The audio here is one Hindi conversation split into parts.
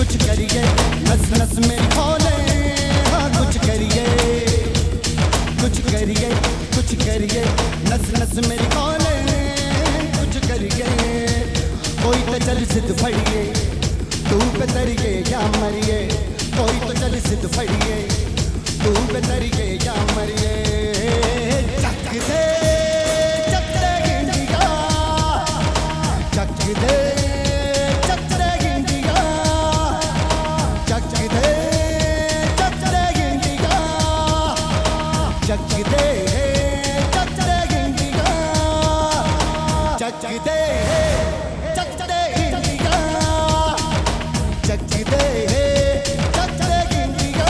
कुछ करिए, नस नस मेरी खोले, हाँ कुछ करिए, कुछ करिए, कुछ करिए, नस नस मेरी खोले, कुछ करिए। कोई तो चल सिद्ध फड़िए, तू पे तरिए या मरिए, कोई तो चल सिद्ध फड़िए, तू पे तरिए या मरिए। चक दे चक दे गिंडिया, चक दे चक दे गिंडिया, चक दे चक दे गिंडिया, चक दे चक दे गिंडिया, चक दे चक दे गिंडिया, चक दे चक दे गिंडिया।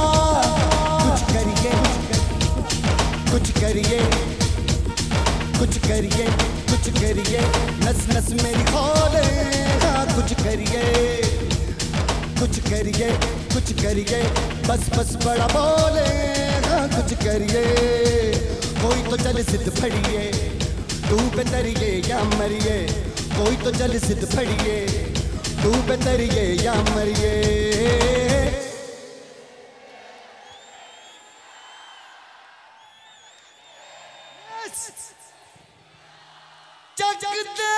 कुछ करिए, कुछ करिए, कुछ करिए, नस नस मेरी खोले, हाँ कुछ करिए, कुछ करिए, कुछ करिए, बस बस बड़ा बोले, हाँ कुछ करिए। कोई तो चल सिद्ध फड़िए, तू पे तरिए या मरिए, कोई तो चल सिद्ध फड़िए, तू पे तरिए या मरिए। चक दे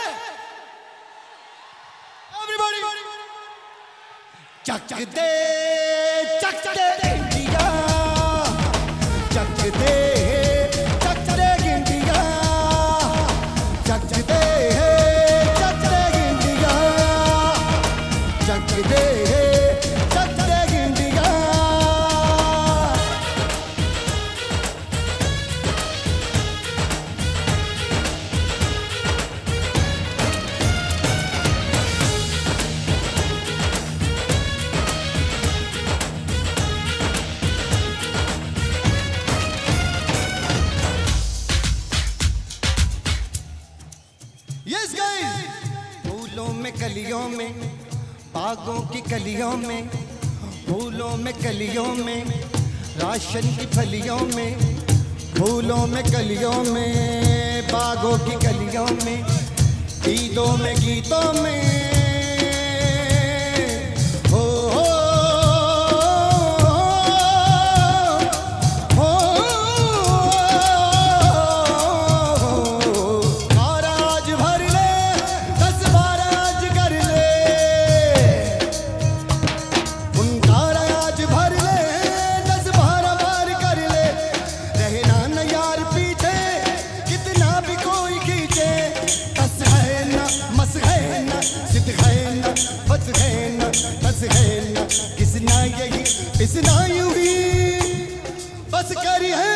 everybody, चक दे चक दे इंडिया, चक दे चक दे इंडिया, चक दे चक दे इंडिया, चक दे चक दे इंडिया। Yes guys, फूलों में कलियों में, बागों की कलियों में, फूलों में कलियों में, राशन की फलियों में, फूलों में कलियों में, बागों की कलियों में, ईदों में गीतों में, हो हो किसना यही किसना यूं ही बस करी है,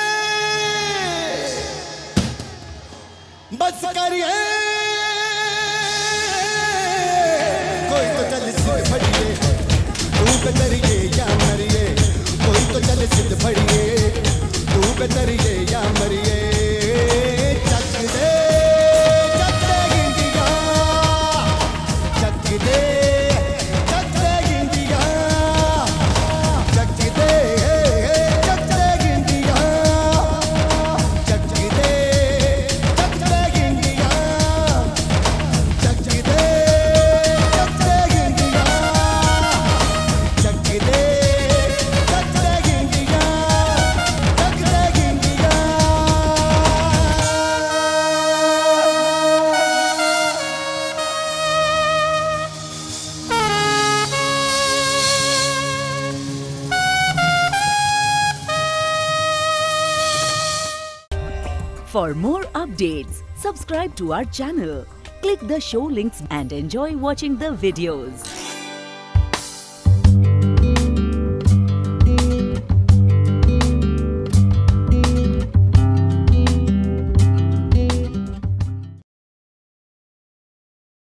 बस करी है। कोई तो चल सिद्ध फड़िए, तू पे तरिए या मरिए, कोई तो चल सिद्ध फड़िए, तू पे तरिए या मरिए। चक दे चक दे गिंडिया, चक दे For more updates, subscribe to our channel, click the show links and enjoy watching the videos.